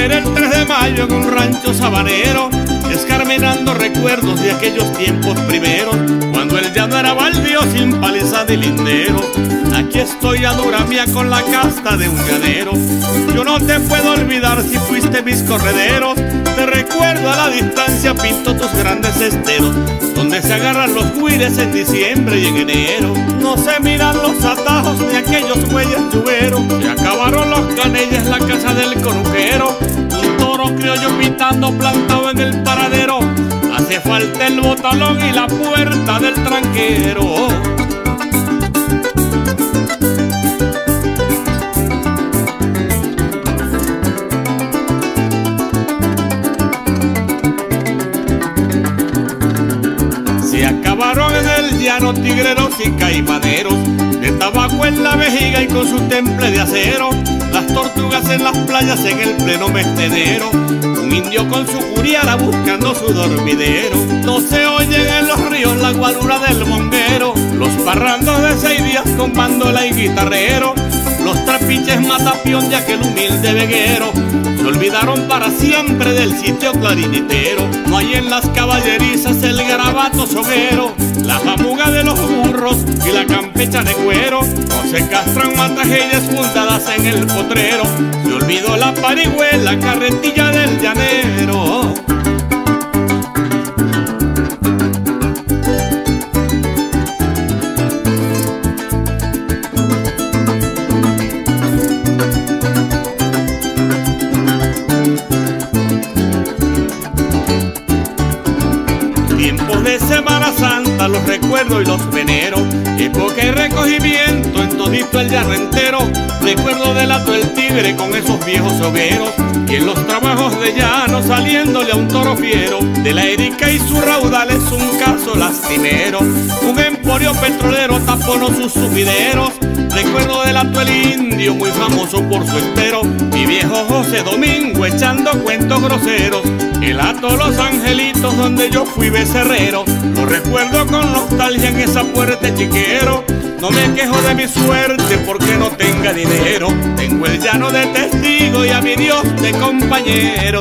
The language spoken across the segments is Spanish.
era el 3 de mayo en un rancho sabanero, escarmenando recuerdos de aquellos tiempos primeros, cuando el llano era baldío sin paliza ni lindero. Aquí estoy a dura mía con la casta de un llanero. Yo no te puedo olvidar si fuiste mis correderos. Te recuerdo a la distancia, pinto tus grandes esteros, donde se agarran los güires en diciembre y en enero. No se miran los atajos ni aquellos bueyes lluveros. Se acabaron los canelles, la casa del conuquero. Un toro criollo pitando plantado en el paradero. Hace falta el botalón y la puerta del tranquero. Se acabaron en el llano tigreros y caimaneros, de tabaco en la vejiga y con su temple de acero. Las tortugas en las playas en el pleno mes de enero, un indio con su curiara buscando su dormidero. No se oyen en los ríos la guarura del monguero, los parrandos de 6 días con bandola y guitarrero, los trapiches matapión de aquel humilde veguero. Se olvidaron para siempre del sitio clarinitero. No hay en las caballerizas el garabato soguero, la jamuga de los burros y la campecha de cuero. No se castran matrajeñas fundadas en el potrero. Se olvidó la parihuela, carretilla del llanero. Tiempos de Semana Santa los recuerdo y los venero, época y recogimiento en todito el llano entero. Recuerdo del hato el tigre con esos viejos hogueros, y en los trabajos de llano saliéndole a un toro fiero. De la Erika y su raudal es un caso lastimero, un emporio petrolero taponó sus sumideros. Recuerdo del hato el indio muy famoso por su estero, mi viejo José Domingo echando cuentos groseros. El hato Los Angelitos donde yo fui becerrero, lo recuerdo con nostalgia en esa puerta chiquero. No me quejo de mi suerte porque no tenga dinero, tengo el llano de testigo y a mi Dios de compañero.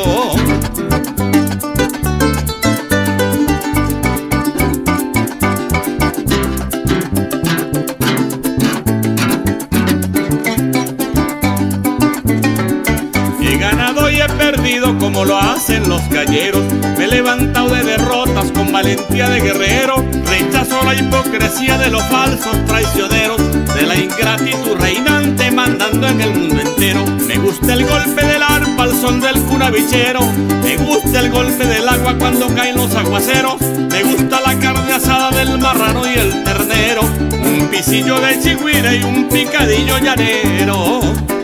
He ganado y he perdido como lo hacen los galleros, me he levantado de derrotas con valentía de guerrero. Rechazo la hipocresía de los falsos traicioneros, de la ingratitud reinante mandando en el mundo entero. Me gusta el golpe del arpa al son del curabichero, me gusta el golpe del agua cuando caen los aguaceros. Me gusta la carne asada del marrano y el ternero, un pisillo de chigüira y un picadillo llanero.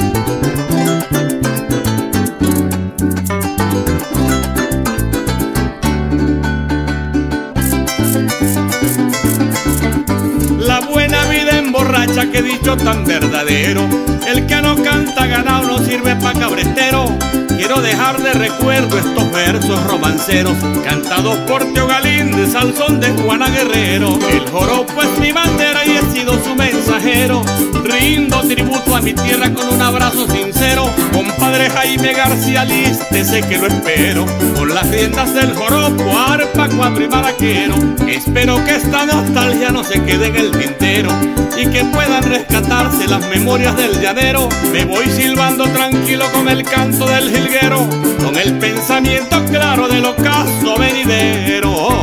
La buena vida emborracha, que dicho tan verdadero, el que no canta ganado no sirve pa' cabretero. Quiero dejar de recuerdo estos versos romanceros, cantados por Teo Galíndez al son de Juana Guerrero. El joropo es mi bandera y he sido su mensajero, rindo tributo a mi tierra con un abrazo sincero. Compadre Jaime García Liste, sé que lo espero, con las riendas del joropo, arpa, cuatro y maraquero. Espero que esta nostalgia no se quede en el tintero y que puedan rescatarse las memorias del llanero. Me voy silbando tranquilo con el canto del jilguero, con el pensamiento claro del ocaso venidero.